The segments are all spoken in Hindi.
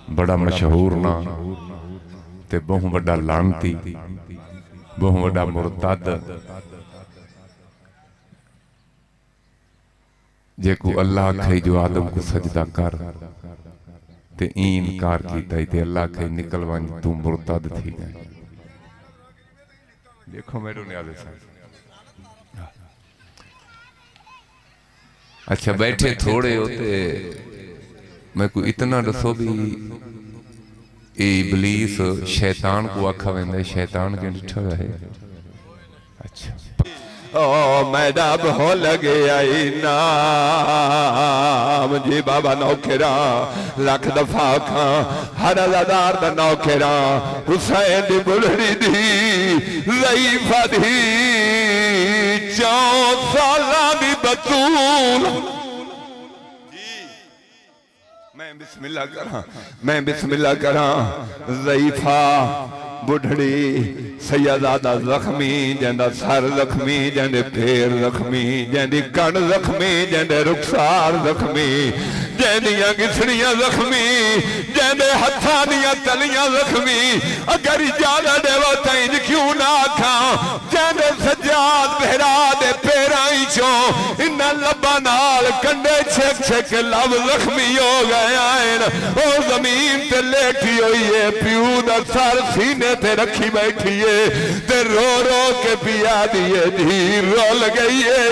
बड़ा मशहूर ना ते बहु बड़ा लानती बहु बड़ा मुरतद जेको अल्लाह खे जो आदम को सजदा कर ते इनकार कीता ते अल्लाह खे निकल वन तू मुरतद थी गए। देखो मेरे न्याले साहब अच्छा बैठे थोड़े होते मैं को इतना दसो भी इबलीस शैतान को आखा वेंदा शैतान के डिठा है। अच्छा ओ मैदा हो लगे आई नाम जी बाबा नौखेरा लख दफा खा हर अदादार दा नौखेरा हुसैन दी बुलड़ी दी ज़ईफ़ा दी 4 साला दी बतूल मैं बिस्मिल्लाह करा ज़ईफ़ा बुढ़ड़ी सैयदादा जख्मी जंदा सर जख्मी जंदे पैर जख्मी जंदी कण जख्मी जंदे रुखसार जख्मी जंदियां गिसड़ियां जख्मी जंदे हथा दियां तलियां जख्मी अगर इजाजत देवो तैं क्यों ना आखा जंदे सज्जाद बहरा दे पैरां चो इन्ना लब्बा नाल कंडे छेक छेक लब जख्मी हो गए आन ओ जमीन ते लेटी हुई है प्यू दा सर सीने ते रखी बैठी है ते रो रो के पिया दिए धी रोल गई है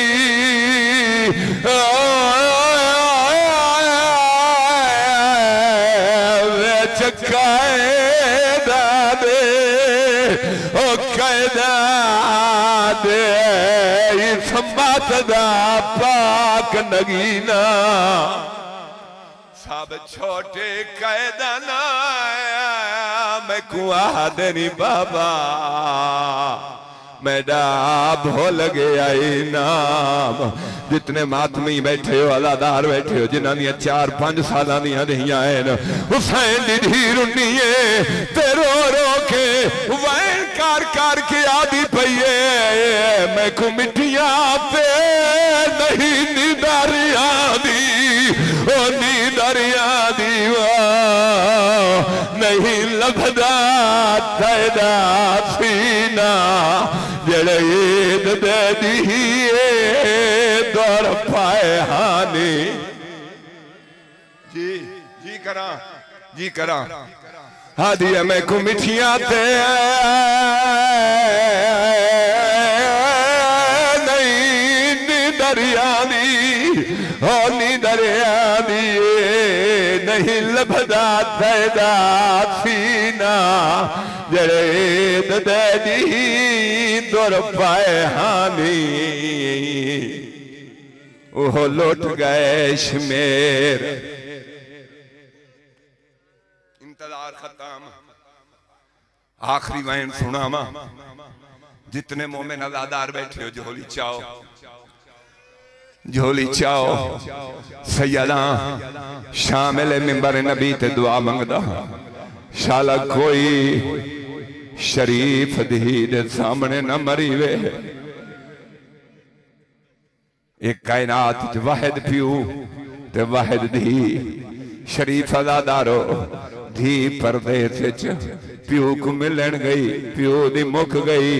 कैदा दे ओ कैदा दे संबात दा पाक नगीना सब छोटे कैदा ना मैं कुआ देनी बाबा मैडा भूल गया नाम जितने मातमी बैठे हो अलादार बैठे हो जिन्हों 4-5 साल दियां हुसैन दी धी रुनी ते रो रो के वैन कर के आदि पईए मैं को मिठिया पे नहीं नीदरिया दी ओ नीदरिया दी नहीं लभदा तेरा सीना जड़े ईद दे दिए दौर पाए हानी जी जी करा हाँ दिया मैं को मिठिया ते नहीं नीदरिया दी हो नीदरिया दी नहीं लभदा तेरा सीना जड़े दे दी दौर पाए हानी ओह लौट गए शमेर इंतजार खत्म आखिरी वाइन सुनावा जितने मोमिन अज़ादार बैठे हो झोली चाओ सैयदा शामिल मिंबर नबी ते दुआ मंगदा शाला कोई शरीफ दी दे सामने न मरी वे एक कायनात वाहिद पियो ते वाहिद दी शरीफ अज़ादारो धी परदेस पियो को मिलन गई पियो दी मुक गई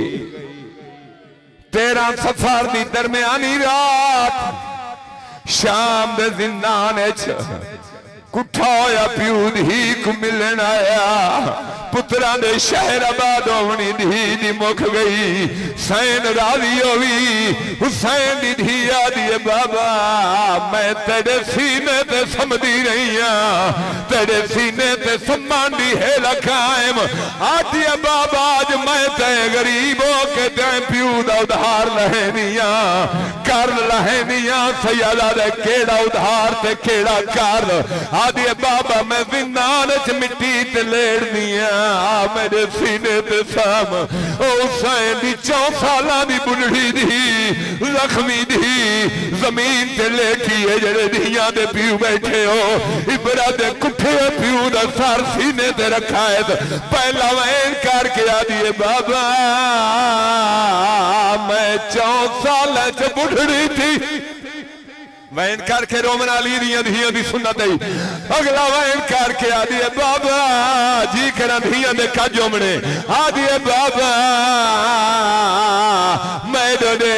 13 सफर दी दरमियानी रात शाम दे जिंदान कुठा होया पियो धी को मिलन आया पुत्रा दे शहर आबाद होनी धी दी मुख गई सैन राजी होवी हुसैन दी धी आदि बाबा मैं तेरे सीने ते समदी रही हां तेरे सीने ते सम्मानी है लखायम आदि बाबा आज मैं ते गरीब हो के ते पियो दा उधार लहनिया कर लहनिया सैयदा दे केड़ा उधार ते केड़ा कर आदि बाबा मैं जिंदान च मिट्टी ते लेड़निया मेरे सीने ते साम ओ हुसैन दी 4 सालां दी बुढ़ड़ी दी जख्मी दी जमीन ते लेटी है जेड़े दियां दे पियो बैठे हो इबरा दे कुठे पियो दा सर सीने ते रखा है पहला वैन करके आदि बाबा मैं 4 साल च बुढ़ड़ी थी वैन करके रोमन अली दियां धियां दी सुन्नत है। अगला वैन करके आदि है बाबा जी करा धियां दे का जोमने आदि है बाबा मैं दे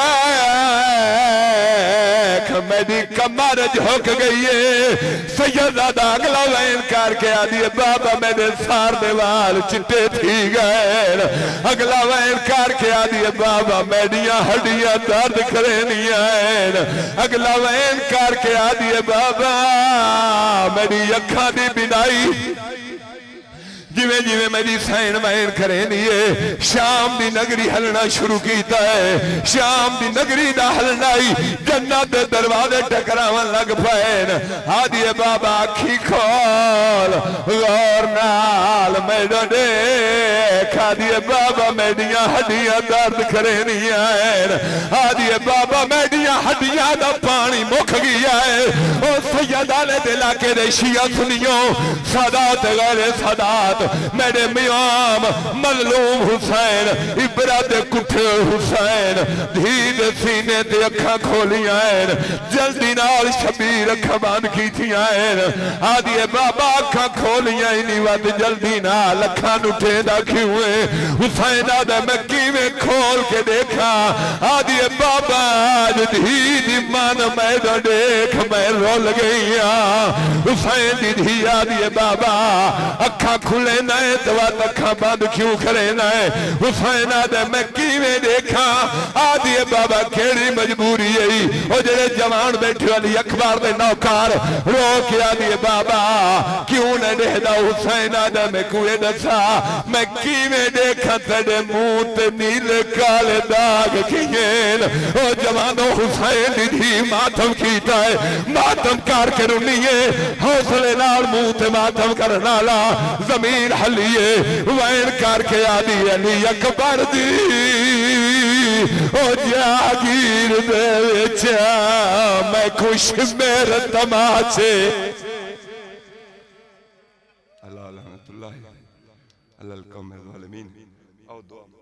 मेरी कमर झुक गई है। सैयदादा अगला वैन करके आदि है बाबा मेरे सार दे वाल चिट्टे थी गए। अगला वैन करके आदि है बाबा मेरिया हड्डियां दर्द करेनिया। अगला वैन करके आदि है बाबा मेरी अखा दी बिनाई जिमें जिमें मेरी सैन वैन करेनी है। शाम दी नगरी हलना शुरू किया है। शाम दी नगरी दा हलना ही जन्नत दे दरवाजे टकरावन लग पैन। आदि बाबा अखी खोल गौर नाल मेरा देख आदि बाबा मेरिया हड्डियां दर्द करेनी है। आदि बाबा मेरिया हड्डियां दा पानी मुख गया है। ओ सैयद आले दे इलाके दे शिया सुनियो सादात गैर सादात मेरे मियाम मजलूम हुसैन इबरत कुठे हुसैन धी दे सीने ते अखा खोलियां हैं। जल्दी नाल शबीर अखा बंद कीतियां हैं। आदि बाबा अखा खोलियां ही नहीं वत जल्दी नाल अखा नुठे दा क्यों है। हुसैन आदे मैं किवें खोल के देखा। आदि बाबा धी दी मन मैं देख मैं रोल गई। हुसैन दी धी आदि बाबा अखा खुले नए दवा अखा बंद क्यों करे नए। हुसैन आदे मैं किवें देखा। आदि बाबा केड़ी मजबूरी है ओ जेड़े जवान बैठे वाली अखबार दे नौकार रो के आदि बाबा क्यों न देखदा। हुसैन आदे मैं कुए दसा मैं किवें देखा तेरे मुंह ते नीले काले दाग किएन। ओ जवानों हुसैन दी मातम कीता है मातम करके रुनीए हौसले नाल मुंह ते मातम करन वाला जमीन हलिए वैन करके आदि अली अकबर दी ओ जागीर दे विच मैं खुश मेरे तमाचे। अल्लाह रहमतुल्लाह अलल कौम ज़ालिमीन। आओ दुआ